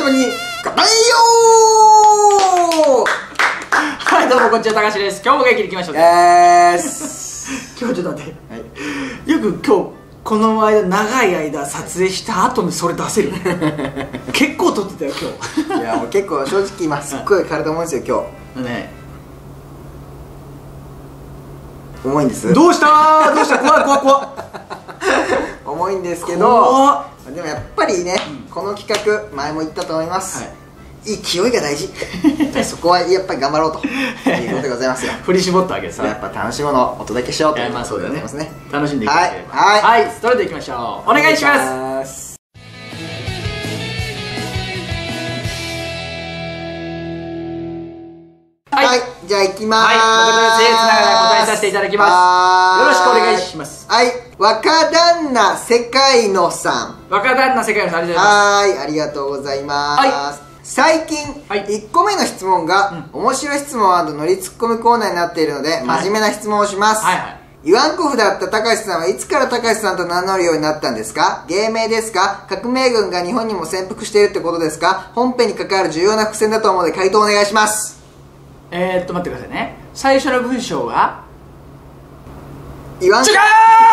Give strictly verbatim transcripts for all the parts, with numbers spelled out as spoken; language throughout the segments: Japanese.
質問に答えよう。 はい、どうもこんにちは、たかしです。今日も元気にいきましょう。 えーす今日ちょっと待って、はい、よく今日この間長い間撮影した後にそれ出せる結構撮ってたよ今日。 いやもう結構正直今すっごい体重いんですよ今日ね。 重いんです。 どうしたーどうした、怖い怖い怖い重いんですけど、でもやっぱりね、うん、この企画前も言ったと思います、はい、勢いが大事そこはやっぱり頑張ろうということでございますよ。 振り絞ったわけですね。 やっぱ楽しいものをお届けしようということでございますね。 楽しんでいただければ。 はい、 はいはい、それでいきましょう。お願いします。 はい、はい、じゃあ行きまーす。 はい、僕とせいつながら答えさせていただきます。よろしくお願いします。 はい、若旦那世界のさん。 若旦那世界のさん、ありがとうございます。 はい、ありがとうございます。はい、最近、はい、いっこめの質問が、うん、面白い質問&ノリツッコミコーナーになっているので、真面目な質問をします。はいはい、イワンコフだったたかしさんはいつからたかしさんと名乗るようになったんですか？芸名ですか？革命軍が日本にも潜伏しているってことですか？本編に関わる重要な伏線だと思うので回答お願いします。 えーっと待ってくださいね。最初の文章はイワンコフ。違う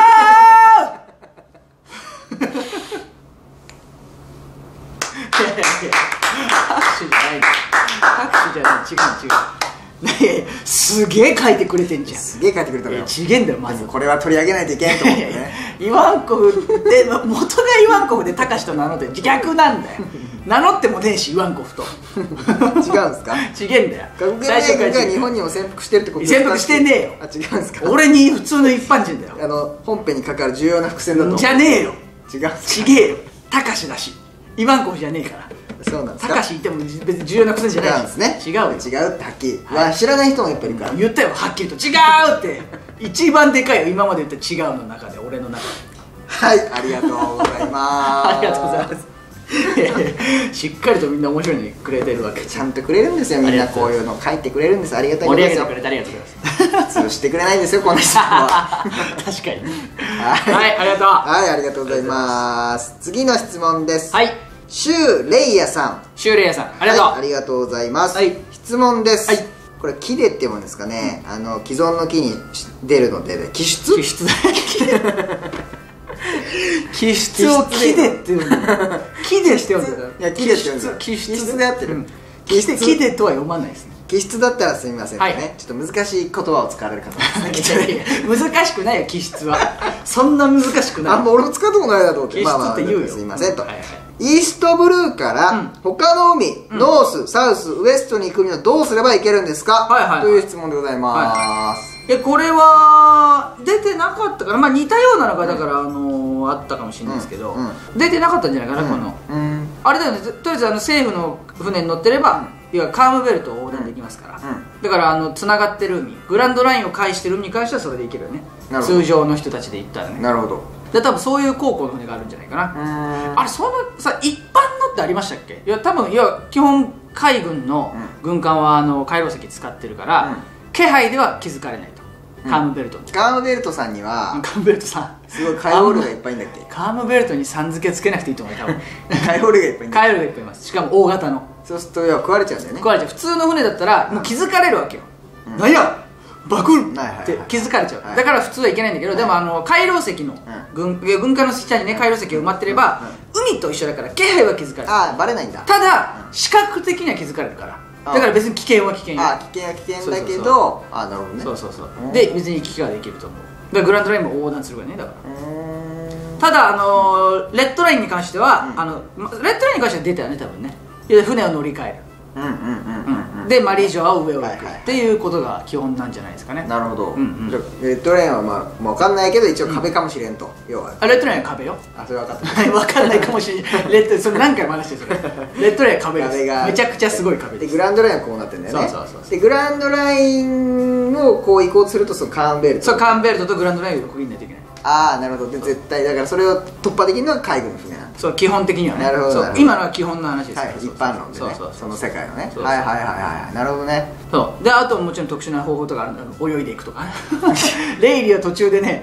拍手じゃない拍手じゃない違う違うすげえ書いてくれてんじゃん。 すげえ書いてくれたのよ。 ちげえんだよまず。 これは取り上げないといけんと思ってねイワンコフで元がイワンコフでたかしと名乗って逆なんだよ名乗ってもねえしイワンコフと違うんですか？ ちげえんだよ。 革命軍が日本にも潜伏してるってことですか？ 潜伏してねえよ。 あ、違うんですか？ 俺に普通の一般人だよ。 あの本編に関わる重要な伏線だと。 じゃねえよ。 違う。 ちげえよ。たかしだしイワンコフじゃねえから。 そうなんですか？ たかしいても別に重要な癖じゃない。 違うんですね。 違うよ。 違うってはっきり、はい、知らない人もやっぱりいるから。 言ったよはっきりと違うって一番でかいよ今まで言った違うの中で俺の中で。 はい、ありがとうございますありがとうございますしっかりとみんな面白いのにくれてるわけ。 ちゃんとくれるんですよ、みんなこういうの書いてくれるんです。ありがたいことですよ。 盛り上げてくれてありがとうございます。 普通してくれないんですよこの人は確かに。 はい、 はい、ありがとう。 はい、ありがとうございます。次の質問です。 はい、 シュウレイヤさん。 シュウレイヤさん、ありがとう。 はい、ありがとうございます。 はい、 質問です。 はい、 これ木でって読むんですかね。あの既存の木に出るので気質気質気質を木でって読む木でして読んでる。 いや木でって読んでる。 気質で合ってる。 木でとは読まないですね。 気質だったらすみませんね。ちょっと難しい言葉を使われる方ですね。 難しくないよ気質は。そんな難しくない。 あんま俺も使ったことないなと思って。 気質って言うよ。 すみませんと。イーストブルーから他の海、ノース、サウス、ウエストに行くにはどうすれば行けるんですかという質問でございます。 え、これは出てなかったから、まあ似たようなのがだからあのあったかもしれないですけど、出てなかったんじゃないかなこの。あれだよね。とりあえずあの政府の船に乗ってれば、要はカームベルトを横断できますから。だからあのつながってる海、グランドラインを介してる海に関してはそれで行けるよね。通常の人たちで行ったらね。なるほど。で多分そういう航行の船があるんじゃないかな。あれそんなさ一般のってありましたっけ？いや多分いや基本海軍の軍艦はあの回廊石使ってるから、気配では気づかれないと。カームベルトに、 カームベルトさんにはカームベルトさんすごいカイオールがいっぱいいんだっけ？ カームベルトにさん付けつけなくていいと思うよ多分カイオールがいっぱいいんだ。 カイオールがいっぱいいます。しかも大型の。 そうすると要は食われちゃうんだよね。 食われちゃう。普通の船だったらもう気づかれるわけよ。何やバクンって気づかれちゃう。だから普通はいけないんだけど、でもあの回廊石の軍軍艦の下にね回廊石が埋まってれば海と一緒だから気配は気づかれる。 ああバレないんだ。ただ視覚的には気づかれるから、だから別に危険は危険よ。 ああ危険は危険だけど、ああなるほどね。そうそうそうで別に行き来ができると思う。だからグランドラインも横断するからね。だからただあのレッドラインに関してはあのレッドラインに関しては出たよね多分ね。船を乗り換えるでマリージョアを上を行くっていうことが基本なんじゃないですかね。なるほど。 じゃあレッドラインはまあ分かんないけど一応壁かもしれんと。要はレッドラインは壁よ。 あそれ分かった。 分かんないかもしれない。レッドそれ何回も話してる。レッドラインは壁です。めちゃくちゃすごい壁です。 でグランドラインはこうなってるんだよね。そうそうそう。でグランドラインをこう行こうとするとそのカーンベルト。そうカーンベルトとグランドラインを横切んないといけない。ああなるほど。で絶対だからそれを突破できるのは海軍の船なんだ。そう基本的にはね。なるほど。今のは基本の話です。一般論でね。その世界のね。はいはいはいはい。なるほどね。そうであともちろん特殊な方法とかあるんだ。泳いでいくとか。レイリーは途中でね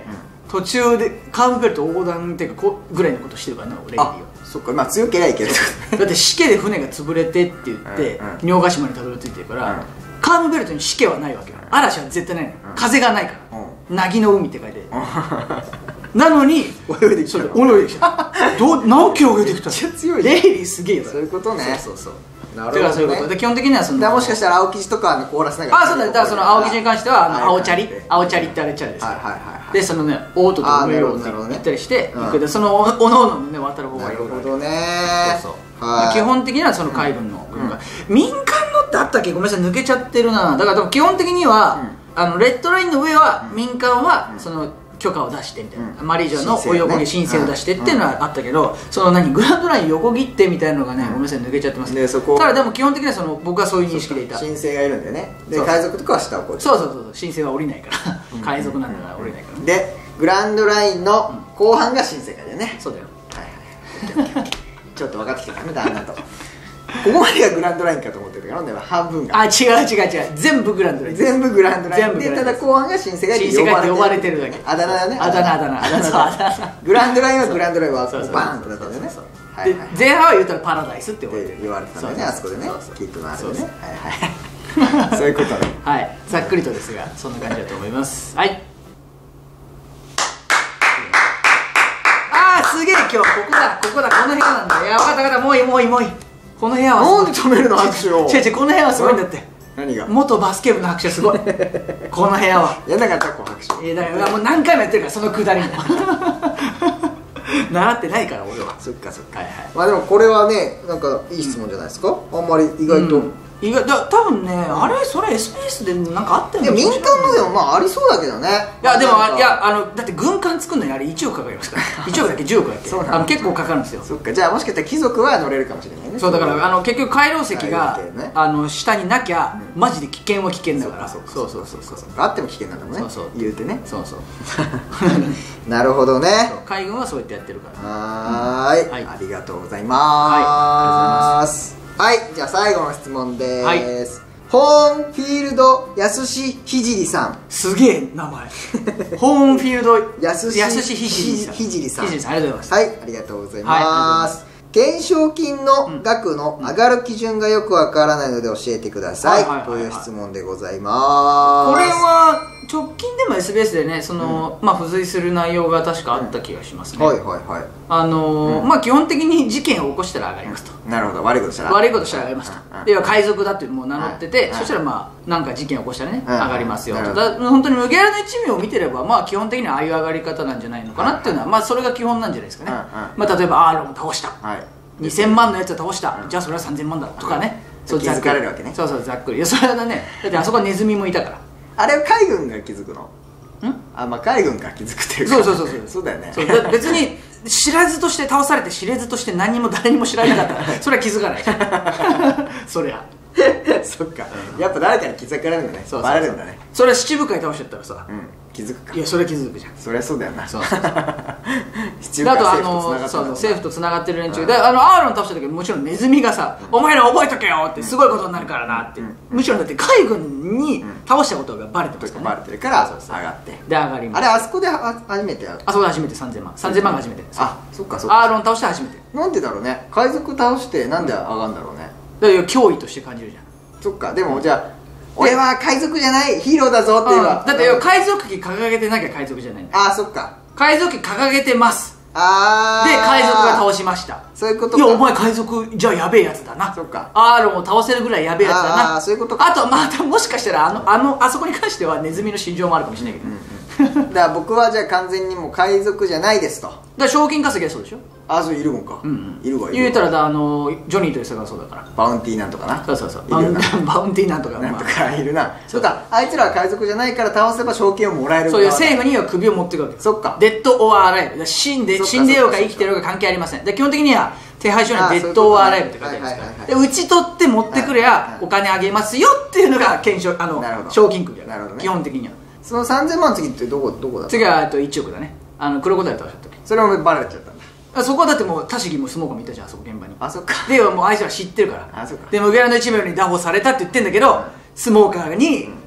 途中でカーブベルト横断っていうかこうぐらいのことしてるからねレイリーは。 そっか、まあ強けりゃいいけどだってしけで船が潰れてって言って仁ヶ島にたどり着いてるから、カーブベルトにしけはないわけよ。嵐は絶対ないの、風がないから凪の海って書いてなのに泳いできた泳いできたどう何キロ泳いできたの。 めっちゃ強い。 レイリーすげえよ。 そういうことね。 そうそうそう。 なるほどね。 だからそういうことで基本的にはそのもしかしたら青生地とか凍らせながら。 あ、そうだね。だからその青生地に関してはあの青チャリ青チャリってあれチャリですよ。でそのねオートとか上を行ったりして行くで、そのおのおののね渡る方がいい。 なるほどね。 そうそう。基本的にはその海軍の民間のってあったっけ、ごめんなさい抜けちゃってるな。だから基本的にはあのレッドラインの上は民間はその許可を出してみたいな、マリージョのお横切申請を出してっていうのはあったけど、その何グランドライン横切ってみたいなのがね、ごめんなさい抜けちゃってます。ただでも基本的にはその僕はそういう認識でいた。 申請がいるんだよね。で海賊とかは下をこう。 そうそうそう、申請は降りないから海賊なんだから降りないから。 でグランドラインの後半が申請会だよね。 そうだよ。 はいはい。ちょっと分かってきたからね、だんだんと。ここまでがグランドラインかと思ってるからね、半分が。 あ、違う違う違う、全部グランドライン。 全部グランドラインで、ただ後半が新世界で呼ばれてるだけ。 あだ名だね。 あだ名あだ名あだ名。 グランドラインはグランドラインはバーンとだったんだよね。 で前半は言ったらパラダイスって言われてたんだよね、あそこでね、キッドのあれでね。はいはい、そういうことね。 はい、ざっくりとですがそんな感じだと思います。はい。あーすげえ、今日ここだここだ、この部屋なんだ。いや分かった分かった、もういいもういいもういい。この部屋はなんで止めるの、拍手を。 違う違う、この部屋はすごいんだって。 何が？ 元バスケ部の拍手はすごいこの部屋は。 やんなかったこう拍手。 いやだからもう何回もやってるから、そのくだりも習ってないから俺は。 そっかそっか。 はいはい。 まあでもこれはね、なんかいい質問じゃないですか。あんまり意外と意外だ、多分ね、あれそれ エスビーエス でなんかあったよね。 民間のでもまあありそうだけどね。 いやでもいや、あのだって軍艦作るのにあれいちおくかかりますからいちおくだっけじゅうおくだっけ。そうなの、結構かかるんですよ。 そっか、じゃあもしかしたら貴族は乗れるかもしれないね。 そうだからあの結局海楼石があの下になきゃマジで危険は危険だから。そうそうそうそう。 あっても危険なんだもんね、言うてね。 そうそうなるほどね。 海軍はそうやってやってるから。 はーい、ありがとうございます。はい、じゃあ最後の質問です。ホーンフィールドやすしひじりさん。 すげえ名前ホーンフィールドやすしひじりさん。 ひじりさん、ありがとうございます。はい、ありがとうございます。懸賞金の額の上がる基準がよくわからないので教えてくださいという質問でございます。 これは直近でも エスビーエス でね、その、うん、まあ付随する内容が確かあった気がしますね。はいはいはい。あのーうん、まあ基本的に事件を起こしたら上がりますと。 なるほど、悪いことしたら悪いことしたら上がりますと。要は海賊だってもう名乗ってて、そしたらまあなんか事件を起こしたらね、上がりますよと。だ本当に麦わらの一味を見てれば、まあ基本的にはああいう上がり方なんじゃないのかなっていうのは、まあそれが基本なんじゃないですかね。まあ例えばアーロンを倒した、にせんまんのやつを倒した、じゃあそれはさんぜんまんだとかね。 そう気づかれるわけね。 そうそう、ざっくり。いやそれはね、だってあそこはネズミもいたから。 あれは海軍が気づくの？あ、まあ海軍が気づくっていうか。 そうそうそうそう。 そうだよね。 別に知らずとして倒されて知れずとして何も誰にも知られなかったらそれは気づかないそりゃそっか、やっぱ誰かに気づかれるんだね。バレるんだね。 それは七部会倒しちゃったらさ、 気づくか。 いやそれは気づくじゃん。 そりゃそうだよな。そう七部会政府とつながってる連中で、あのアーロン倒した時もちろんネズミがさ「お前ら覚えとけよ」ってすごいことになるからなって。むしろだって海軍に倒したことがバレてますからね。 バレてるから上がって、 で上がります。 あれあそこで初めて、 あそこで初めてさんぜんまんさんぜんまんが初めて。 あ、そっかそっか。 アーロン倒して初めて。 なんでだろうね、海賊倒してなんで上がるんだろうね。 だから脅威として感じるじゃん。そっか、でもじゃあ俺は海賊じゃないヒーローだぞって言えば、 だって海賊旗掲げてなきゃ海賊じゃないんだよ。 ああ、そっか、 海賊旗掲げてます。 ああ、 で海賊が倒しました。 そういうことか。いやお前海賊じゃあやべえやつだな。そっか、アーロンを倒せるぐらいやべえやつだな。ああ、そういうことか。あとまたもしかしたらあのあのあそこに関してはネズミの心情もあるかもしれないけど、 だから僕はじゃあ完全にもう海賊じゃないですと。だから賞金稼ぎはそうでしょ。 あ、そういるもんか。いるわ。 言うたらあのジョニーという人がそうだから、 バウンティーなんとかな。 そうそうそう、バウンティーなんとかなんとかいるな。そうか、あいつらは海賊じゃないから倒せば賞金をもらえる。 そういう政府には首を持っていくわけ。そっか、デッド・オア・アライブ、死んで死んでようが生きてようが関係ありません。で基本的には手配書にはデッド・オア・アライブって書いてあるんですから、で打ち取って持ってくれやお金あげますよっていうのが検証、あの賞金首だから基本的には。 そのさんぜんまんの次ってどこどこだった？ 次はいちおくだね。あのクロコダイル倒しちゃった時。 それもバレちゃったんだ。 そこはだってもうタシギもスモーカーもいたじゃん、あそこ現場に。 あ、そっか。 でもうあいつら知ってるから。 あ、そっか。 で麦わらの一味に拿捕されたって言ってんだけど、スモーカーに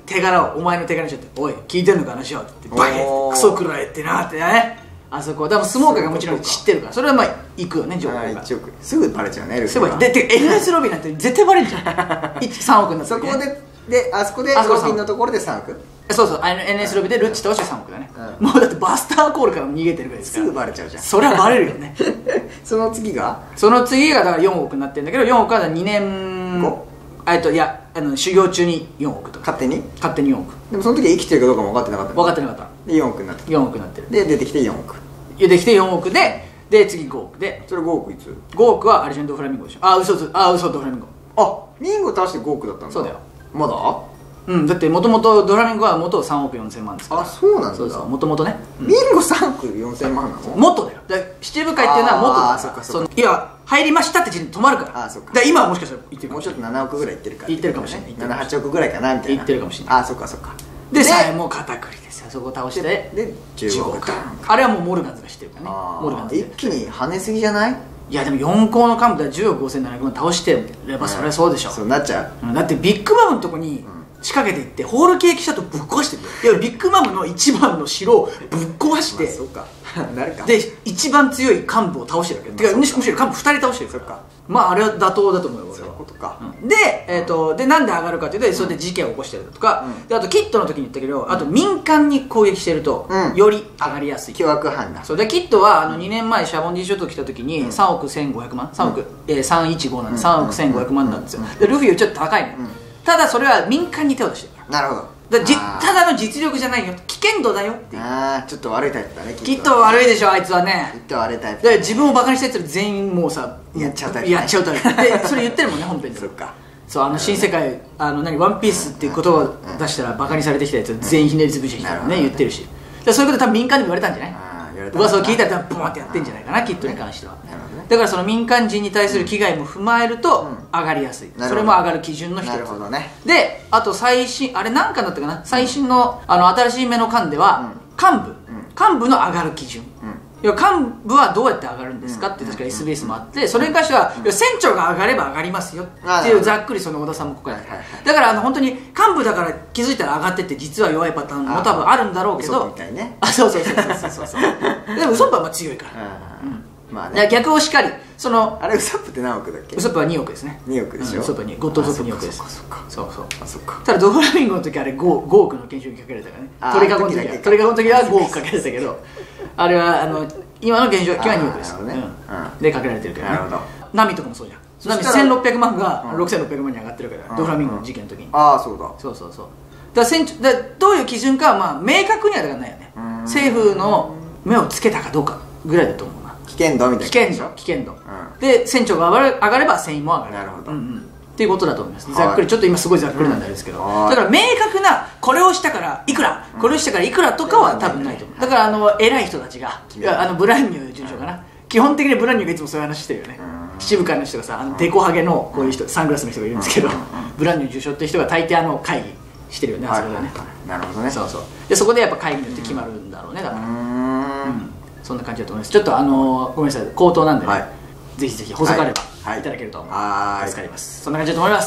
手柄をお前の手柄にしちゃって「おい聞いてんのか話は」って言って「バケクソくらえ」ってなってね、あそこでもスモーカーがもちろん知ってるからそれはまあ行くよね情報がすぐバレちゃうね。 すぐでで エヌエス ロビーなんて絶対バレるじゃんさんおくになったそこでであそこでロビンのところでさんおく。 そうそう エヌエス ロビーでルッチ倒してさんおくだね、うん、もうだってバスターコールからも逃げてるぐらいですからすぐバレちゃうじゃん。 それはバレるよねその次がその次がだからよんおくになってるんだけどよんおくはにねんごえっといやあの修行中によんおくとか勝手に勝手によんおくでもその時は生きてるかどうかも分かってなかった分かってなかったでよんおくになってるよんおくになってるで出てきてよんおく出てきてよんおくでで次ごおくでそれごおくいつごおくはアルジェンド・フラミンゴでしょ。あ嘘嘘あ嘘ドフラミンゴあミンゴ倒してごおくだったんだ。 そうだよまだうんだってもともとドフラミンゴは元さんおくよんせんまんですから。 あそうなんだ。 そうそうもともとね、 うん、ミンゴさんおくよんせんまんなの元だよだから七部会っていうのは元だから。 あそっかそっかいや入りましたって時に止まるから。 あそっかだから今はもしかしたら言ってるもうちょっとななおくぐらいいってるからいってるかもしれないななはちおくぐらいかなみたいな言ってるかもしれない。 あそっかそっかでさえもう肩くりですよそこを倒してでじゅうごおくあれはもうモルガンズが知ってるからね。モルガンズ一気に跳ねすぎじゃない？ いやでもよん校の幹部ではじゅうおくごせんななひゃくまん倒してればそれはそうでしょ。 そうなっちゃう。 だってビッグマムのとこに仕掛けていってホールケーキシャトぶっ壊してるよ。いやビッグマムの一番の城をぶっ壊してそうかなるかで一番強い幹部を倒してるわけ。てかむしろ幹部ふたり倒してるから。まああれは妥当だと思うよ俺は。 そういうことか。 でえっとでなんで上がるかっていうとそれで事件を起こしてるとかであとキットの時に言ったけどあと民間に攻撃してるとより上がりやすい。 凶悪犯だ。 そうでキットはあのにねんまえシャボンディ諸島来た時にさんおくせんごひゃくまんさんおくさんいちごなんでさんおくせんごひゃくまんなんですよ。でルフィよりちょっと高いの。ただそれは民間に手を出してるから。 なるほど。 だじただの実力じゃないよ危険度だよっていう。 ああちょっと悪いタイプだね。 キットは悪いでしょあいつはね。 キットは悪いタイプだから自分をバカにしたやつら全員もうさやっちゃうタイプやっちゃうタイプでそれ言ってるもんね本編で。 そっかそうあの新世界あの何ワンピースっていう言葉を出したらバカにされてきたやつ全員ひねりつぶしてきたからね言ってるしそういうこと多分民間でも言われたんじゃない噂を聞いたら多分ボーンってやってんじゃないかなキットに関しては。だからその民間人に対する危害も踏まえると上がりやすい、それも上がる基準の一つ。 なるほどね。 であと最新あれ何巻だったかな最新のあの新しい目の巻では幹部幹部の上がる基準いや幹部はどうやって上がるんですかって確か エスビーエス もあってそれに関しては船長が上がれば上がりますよっていうざっくりその小田さんもここやってだからあの本当に幹部だから気づいたら上がってって実は弱いパターンも多分あるんだろうけどあそうそうそうそうそうそうでもウソップはまあ強いからまあね逆をしかりそのあれウソップって何億だっけ？ ウソップはにおくですね。 におくでしょ。 ウソップはにゴッドウソップにおくです。 そうかそうそうあそっか。 ただドフラミンゴの時あれ 5, 5億の研修にかけられたからね。トリガゴの時はトリガゴの時はごおくかけられたけどあれはあの今の現状期はにおくです。でかけられてるけどね。なるほど。ナミとかもそうじゃん。ナミせんろっぴゃくまんがろくせんろっぴゃくまんに上がってるからドフラミンゴの事件の時に。 ああそうだ。 そうそうそう。だからだどういう基準かはまあ明確にはだからないよね。政府の目をつけたかどうかぐらいだと思うな。 危険度みたいな。 危険度危険度。で船長が上がれば船員も上がる。 なるほど。 っていうことだと思います。ざっくりちょっと今すごいざっくりなんですけどだから明確なこれをしたからいくらこれをしたからいくらとかは多分ないと思う。だからあの偉い人たちがいやあのブランニュー准将かな基本的にブランニューがいつもそういう話してるよね。七部会の人がさあのデコハゲのこういう人サングラスの人がいるんですけどブランニュー准将っていう人が大抵あの会議してるよねあそこでね。 なるほどね。 そうそうでそこでやっぱ会議によって決まるんだろうねだからそんな感じだと思います。ちょっとあのごめんなさい口頭なんでねぜひぜひ補足あればいただけると思う。助かります。そんな感じだと思います。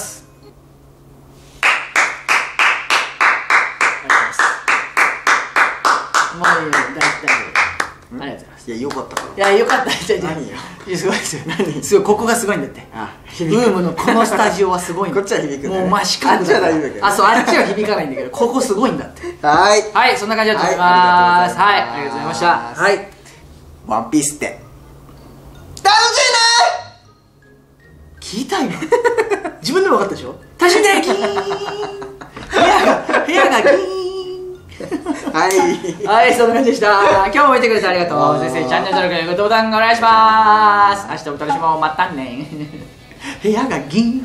もういいよ大丈夫。ありがとうございます。 いやよかったから。 いやよかったじゃじゃ何よすごいですよ。何すごいここがすごいんだって。ウームのこのスタジオはすごいんだ。 こっちは響くんだね。 もう真四角だ。 あっちは大丈夫だけど。 あそうあっちは響かないんだけどここすごいんだって。 はいはいそんな感じだと思います。はいありがとうございました。はいワンピースって楽しいね。 聞いた今自分でも分かったでしょ。楽しいねギーン部屋が部屋がギーンはいはいそんな感じでした。今日も見てくれてありがとう。先生チャンネル登録グッドボタンお願いします。明日も楽しもうまたね部屋がギン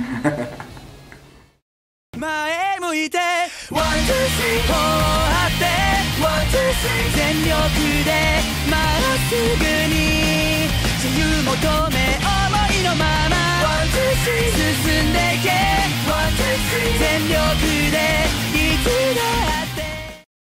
前向いてワンツースリーを張ってワンツースリー全力でまっすぐに